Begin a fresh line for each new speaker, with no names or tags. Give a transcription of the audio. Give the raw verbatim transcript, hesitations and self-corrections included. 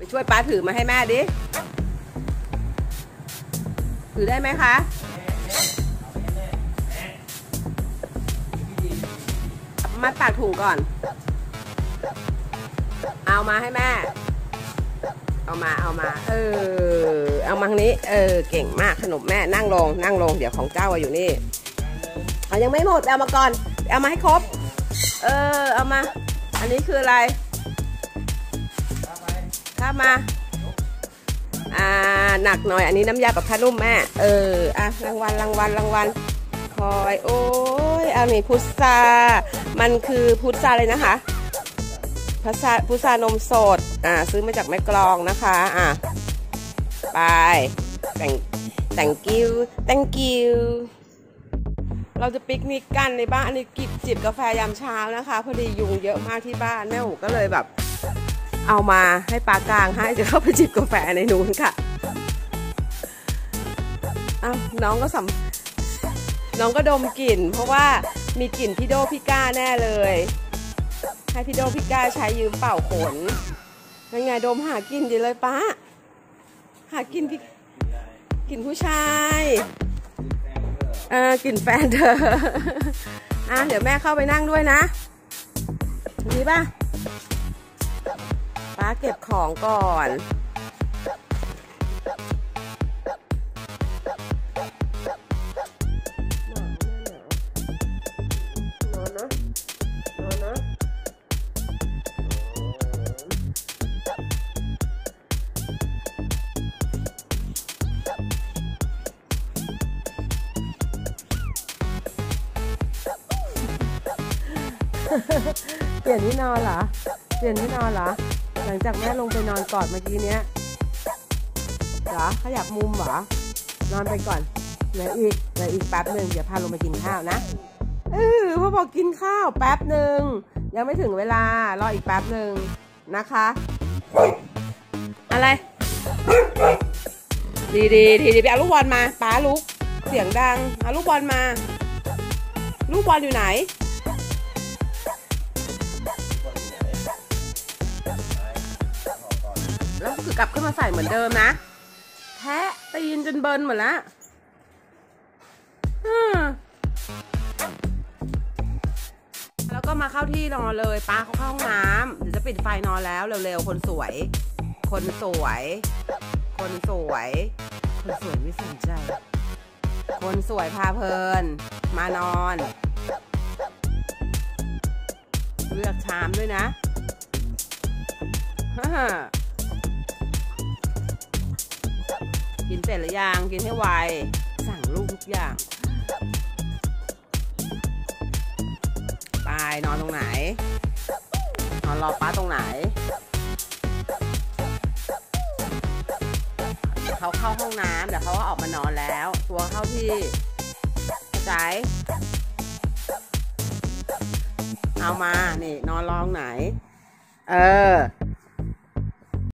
ไปช่วยป้าถือมาให้แม่ดิถือได้ไหมคะมัดปากถุงก่อนเอามาให้แม่เอามาเอามาเออเอามาทางนี้เออเก่งมากขนมแม่นั่งลงนั่งลงเดี๋ยวของเจ้าอยู่นี่เอายังไม่หมดเอามาก่อนเอามาให้ครบเออเอามาอันนี้คืออะไรข้ามาอ่าหนักหน่อยอันนี้น้ำยากับผ้านุ่มแม่เอออ่ะรางวัลรางวัลรางวัลคอยโอ้ยเอานี่พุทรามันคือพุทราเลยนะคะพุทราพุทรานมสดอ่าซื้อมาจากแม่กลองนะคะอ่ะไปแต่ง thank you thank you เราจะปิกนิกกันในบ้านอันนี้กิบจิบกาแฟยามเช้านะคะพอดียุงเยอะมากที่บ้านแม่หูก็เลยแบบเอามาให้ปากลางให้จะเข้าไปจิบกาแฟในนู้นค่ะอ้าวน้องก็สัมน้องก็ดมกลิ่นเพราะว่ามีกลิ่นพี่โดพี่ก้าแน่เลยให้พี่โดพี่ก้าใช้ยืมเป่าขนยังไงดมหากลิ่นดีเลยป้าหากลิ่นพี่กลิ่นผู้ชายเออกลิ่นแฟนเธออ่ะเดี๋ยวแม่เข้าไปนั่งด้วยนะนี่ป่ะป้าเก็บของก่อนนอนนะนอนนะเปลี่ยนที่นอนเหรอเปลี่ยนที่นอนเหรอหลังจากแม่ลงไปนอนกอดเมื่อกี้เนี้ยเหรอขยับมุมเหรอนอนไปก่อนเหลืออีกเหลืออีกแป๊บหนึ่งเดี๋ยวพาลงมากินข้าวนะเออพ่อบอกกินข้าวแป๊บหนึ่งยังไม่ถึงเวลารออีกแป๊บหนึ่งนะคะอะไรดีดีดีดีไปเอาลูกบอลมาป้าลุกเสียงดังเอาลูกบอลมาลูกบอลอยู่ไหนแล้วคือกลับขึ้นมาใส่เหมือนเดิมนะแทะตีนจนเบิร์นหมดแล้วแล้วก็มาเข้าที่นอนเลยป้าเขาเข้าห้องน้ำเดี๋ยวจะปิดไฟนอนแล้วเร็วๆคนสวยคนสวยคนสวยคนสวยไม่สนใจคนสวยพาเพลินมานอนเลือกชามด้วยนะฮ่ากินเสร็จหรือยังกินให้ไวสั่งลูกทุกอย่างไปนอนตรงไหนนอนรอป้าตรงไหนเขาเข้าห้องน้ำเดี๋ยวเขาก็ออกมานอนแล้วตัวเข้าที่เข้าใจเอามานี่นอนรองไหนเออ